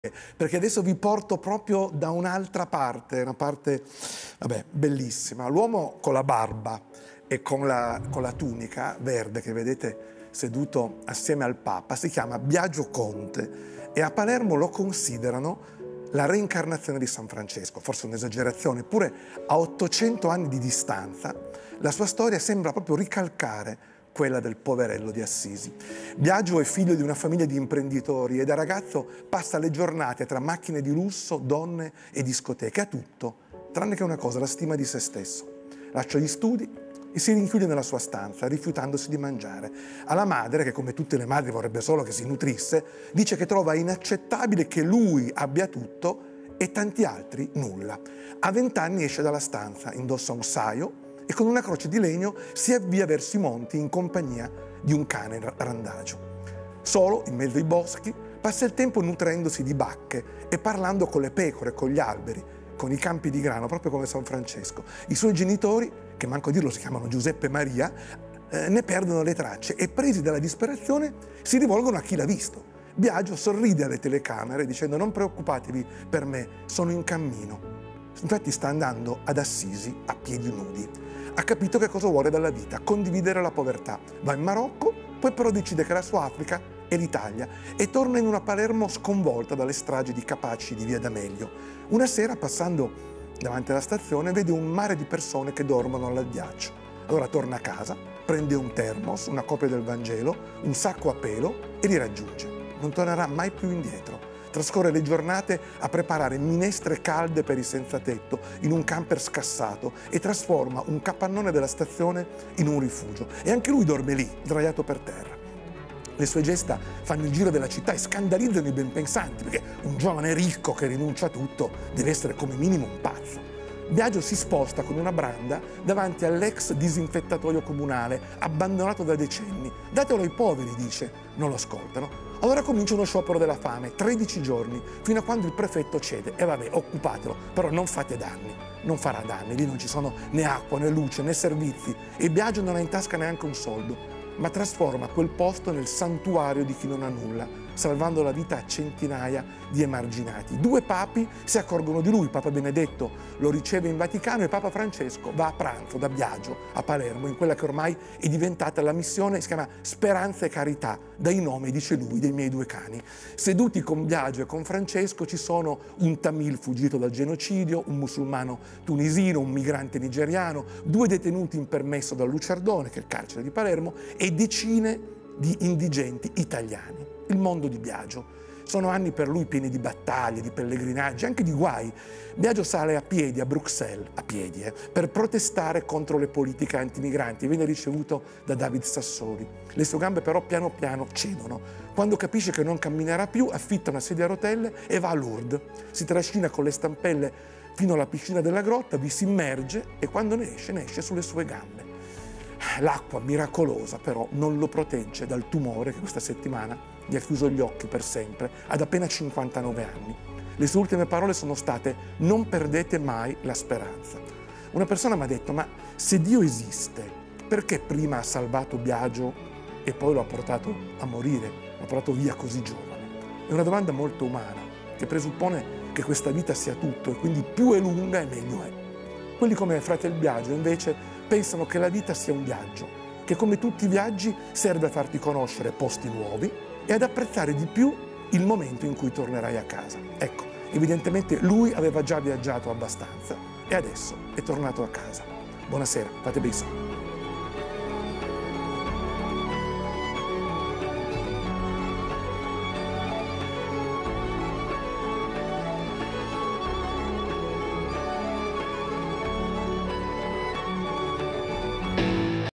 perché adesso vi porto proprio da un'altra parte, una parte, vabbè, bellissima. L'uomo con la barba e con la tunica verde che vedete seduto assieme al Papa si chiama Biagio Conte e a Palermo lo considerano la reincarnazione di San Francesco, forse un'esagerazione, eppure a 800 anni di distanza la sua storia sembra proprio ricalcare quella del poverello di Assisi. Biagio è figlio di una famiglia di imprenditori e da ragazzo passa le giornate tra macchine di lusso, donne e discoteche, ha tutto, tranne che una cosa, la stima di se stesso. Lascia gli studi e si rinchiude nella sua stanza, rifiutandosi di mangiare. Alla madre, che come tutte le madri vorrebbe solo che si nutrisse, dice che trova inaccettabile che lui abbia tutto e tanti altri nulla. A 20 anni esce dalla stanza, indossa un saio e con una croce di legno si avvia verso i monti in compagnia di un cane randagio. Solo, in mezzo ai boschi, passa il tempo nutrendosi di bacche e parlando con le pecore, con gli alberi, con i campi di grano, proprio come San Francesco. I suoi genitori, che manco a dirlo si chiamano Giuseppe e Maria, ne perdono le tracce e presi dalla disperazione si rivolgono a chi l'ha visto. Biagio sorride alle telecamere dicendo: non preoccupatevi per me, sono in cammino. Infatti sta andando ad Assisi a piedi nudi. Ha capito che cosa vuole dalla vita, condividere la povertà. Va in Marocco, poi però decide che la sua Africa è l'Italia e torna in una Palermo sconvolta dalle stragi di Capaci di Via D'Amelio. Una sera, passando davanti alla stazione, vede un mare di persone che dormono all'addiaccio. Allora torna a casa, prende un termos, una copia del Vangelo, un sacco a pelo e li raggiunge. Non tornerà mai più indietro. Trascorre le giornate a preparare minestre calde per i senza tetto in un camper scassato e trasforma un capannone della stazione in un rifugio. E anche lui dorme lì, sdraiato per terra. Le sue gesta fanno il giro della città e scandalizzano i benpensanti, perché un giovane ricco che rinuncia a tutto deve essere come minimo un pazzo. Biagio si sposta con una branda davanti all'ex disinfettatoio comunale, abbandonato da decenni. Datelo ai poveri, dice. Non lo ascoltano. Allora comincia uno sciopero della fame, 13 giorni, fino a quando il prefetto cede. E vabbè, occupatelo, però non fate danni. Non farà danni, lì non ci sono né acqua, né luce, né servizi. E Biagio non ha in tasca neanche un soldo, ma trasforma quel posto nel santuario di chi non ha nulla, salvando la vita a centinaia di emarginati. 2 papi si accorgono di lui, Papa Benedetto lo riceve in Vaticano e Papa Francesco va a pranzo da Biagio a Palermo, in quella che ormai è diventata la missione, si chiama Speranza e Carità, dai nomi, dice lui, dei miei 2 cani. Seduti con Biagio e con Francesco ci sono un tamil fuggito dal genocidio, un musulmano tunisino, un migrante nigeriano, 2 detenuti in permesso dal Luciardone, che è il carcere di Palermo, e decine di indigenti italiani. Il mondo di Biagio. Sono anni per lui pieni di battaglie, di pellegrinaggi, anche di guai. Biagio sale a piedi a Bruxelles, a piedi, per protestare contro le politiche antimigranti. Viene ricevuto da David Sassoli. Le sue gambe però piano piano cedono. Quando capisce che non camminerà più, affitta una sedia a rotelle e va a Lourdes. Si trascina con le stampelle fino alla piscina della grotta, vi si immerge e quando ne esce sulle sue gambe. L'acqua miracolosa però non lo protegge dal tumore che questa settimana gli ha chiuso gli occhi per sempre, ad appena 59 anni. Le sue ultime parole sono state: non perdete mai la speranza. Una persona mi ha detto: ma se Dio esiste, perché prima ha salvato Biagio e poi lo ha portato a morire, l'ha portato via così giovane? È una domanda molto umana, che presuppone che questa vita sia tutto e quindi più è lunga e meglio è. Quelli come Fratel Biagio invece pensano che la vita sia un viaggio, che come tutti i viaggi serve a farti conoscere posti nuovi e ad apprezzare di più il momento in cui tornerai a casa. Ecco, evidentemente lui aveva già viaggiato abbastanza e adesso è tornato a casa. Buonasera, fate bei sogni.